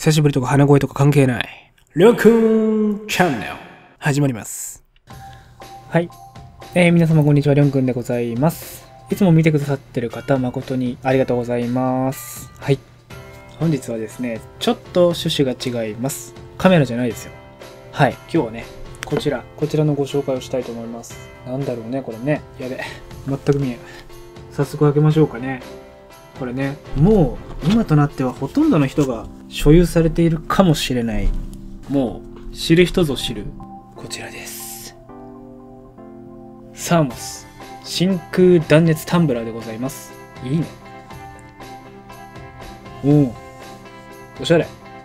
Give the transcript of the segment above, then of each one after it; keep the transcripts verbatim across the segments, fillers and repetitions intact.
久しぶりとか鼻声とか関係ない。りょうくんチャンネル始まります。はい、えー、皆様こんにちは、りょんくんでございます。いつも見てくださってる方誠にありがとうございます。はい、本日はですねちょっと趣旨が違います。カメラじゃないですよ。はい、今日はねこちらこちらのご紹介をしたいと思います。なんだろうねこれね、やべ全く見えない。早速開けましょうかね。これね、もう今となってはほとんどの人が所有されているかもしれない、もう知る人ぞ知るこちらです。サーモス真空断熱タンブラーでございます。いいね。おお、おしゃれ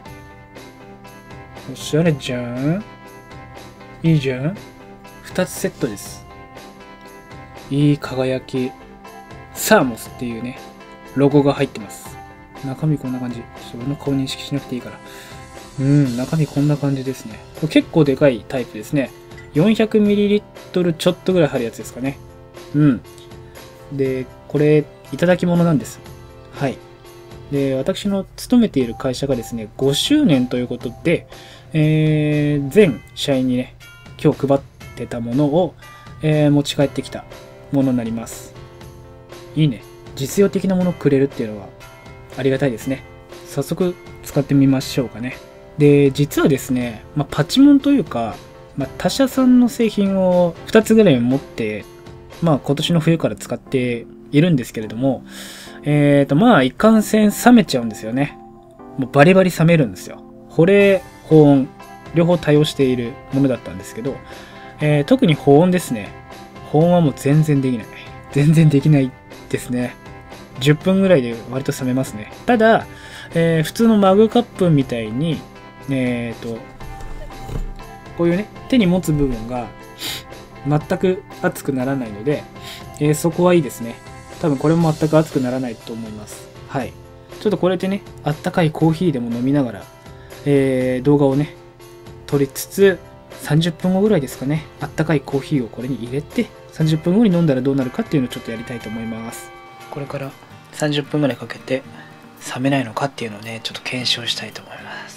おしゃれじゃん。いいじゃん。ふたつセットです。いい輝き。サーモスっていうねロゴが入ってます。中身こんな感じ。ちょっと俺の顔認識しなくていいから。うん、中身こんな感じですね。これ結構でかいタイプですね。よんひゃくミリリットル ちょっとぐらい入るやつですかね。うん。で、これ、いただき物なんです。はい。で、私の勤めている会社がですね、ごしゅうねんということで、えー、全社員にね、今日配ってたものを、えー、持ち帰ってきたものになります。いいね。実用的なものをくれるっていうのはありがたいですね。早速使ってみましょうかね。で、実はですね、まあ、パチモンというか、まあ、他社さんの製品をふたつぐらい持って、まあ、今年の冬から使っているんですけれども、えーと、まあ、いかんせん冷めちゃうんですよね。もうバリバリ冷めるんですよ。保冷、保温、両方対応しているものだったんですけど、えー、特に保温ですね。保温はもう全然できない。全然できないですね。じゅっぷんぐらいで割と冷めますね。ただ、えー、普通のマグカップみたいに、えーと、こういうね、手に持つ部分が全く熱くならないので、えー、そこはいいですね。多分これも全く熱くならないと思います。はい。ちょっとこれでね、あったかいコーヒーでも飲みながら、えー、動画をね、撮りつつ、さんじゅっぷんごぐらいですかね、あったかいコーヒーをこれに入れて、さんじゅっぷんごに飲んだらどうなるかっていうのをちょっとやりたいと思います。これからさんじゅっぷんぐらいかけて冷めないのかっていうのをねちょっと検証したいと思います。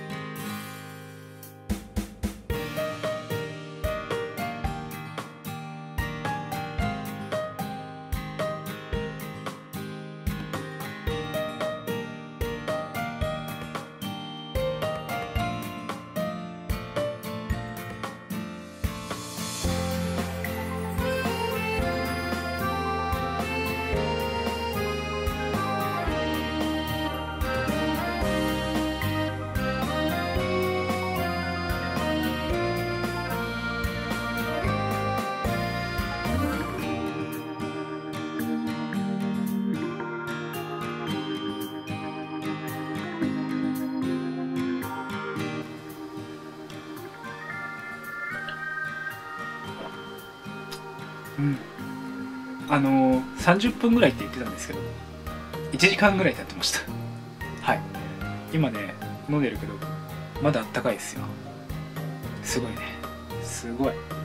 うん、あのー、さんじゅっぷんぐらいって言ってたんですけどいちじかんぐらい経ってました。はい、今ね飲んでるけどまだあったかいですよ。すごいね、すごい。